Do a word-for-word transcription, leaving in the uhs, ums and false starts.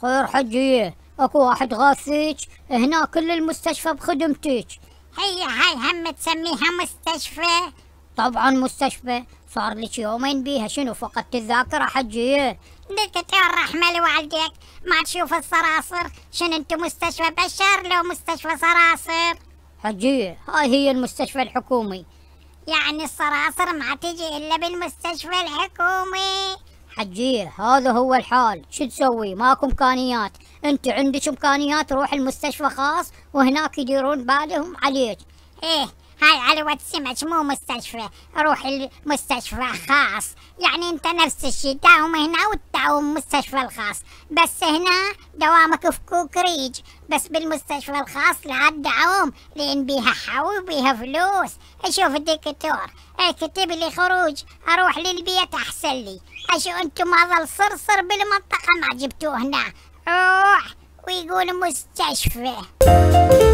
خير حجية، اكو واحد غاثيج هنا، كل المستشفى بخدمتك. هي هاي هم تسميها مستشفى؟ طبعا مستشفى، صار لك يومين بيها، شنو فقدت الذاكرة حجية؟ دكتور رحمة لوالديك، ما تشوف الصراصر؟ شنو انتو مستشفى بشر لو مستشفى صراصر؟ حجية هاي هي المستشفى الحكومي. يعني الصراصر ما تجي الا بالمستشفى الحكومي؟ حجية هذا هو الحال، شو تسوي؟ ماكو امكانيات، انت عندك امكانيات روح المستشفى خاص وهناك يديرون بالهم عليك. ايه هاي على ود سمك مو مستشفى، روح المستشفى خاص. يعني انت نفس الشي، داوم هنا وتداوم مستشفى الخاص، بس هنا دوامك في كوكريج، بس بالمستشفى الخاص لا تداوم لان بيها حو وبيها فلوس. اشوف الدكتور كتب لي خروج اروح للبيت احسن لي. اشو انتم هذا الصرصر بالمنطقة ما جبتوه هنا، روح ويقول مستشفى.